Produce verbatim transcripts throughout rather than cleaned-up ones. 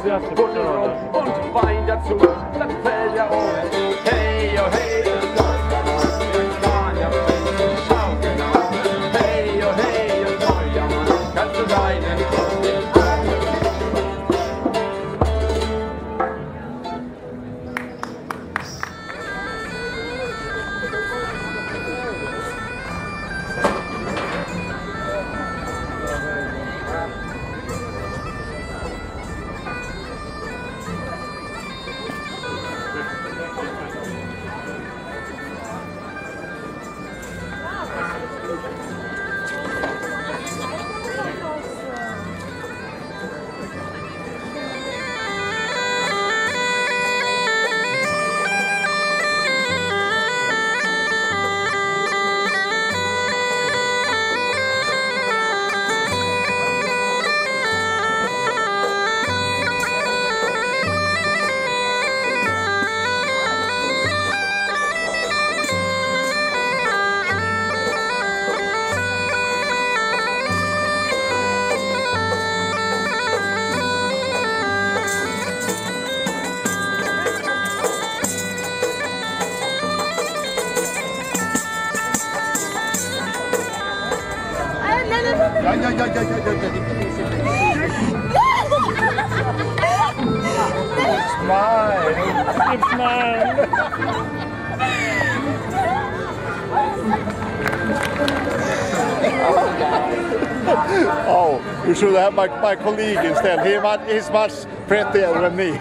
Butter und Wein dazu, dann fällt er um. Hey, oh hey, schau genau. Hey, oh hey, und neuer Mann, kannst du deinen Ja, ja, ja, ja, ja, ja, It's mine. It's mine. Oh, you should have my, my colleague instead. He much, he's much prettier than me.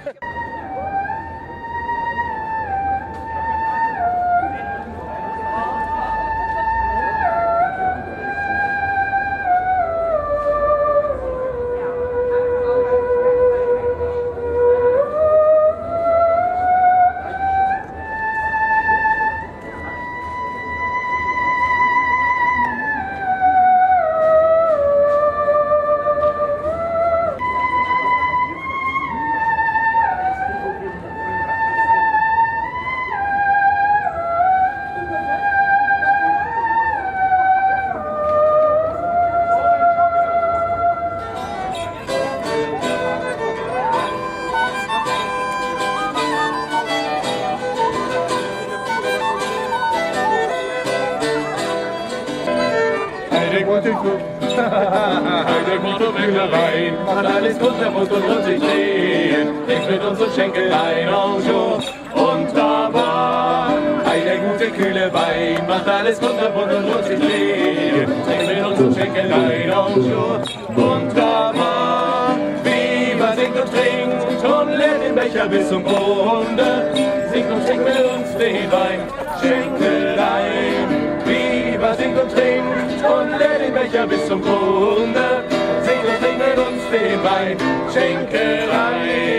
Der gute Kühler Wein macht alles kunterbunt und muss sich drehen. Nichts mit uns und Schenkelein en jour. Und da war der gute kühle Wein macht alles kunterbunt und muss sich drehen. Nichts mit uns und Schenkelein en jour. Und da war Viva singt und trinkt und leert den Becher bis zum Grunde. Singt und trinkt mit uns den Wein, Schenkelein. Viva singt und trinkt und leert den Becher bis zum Grunde. Singt und trinkt mit uns den Wein, Schenkelei.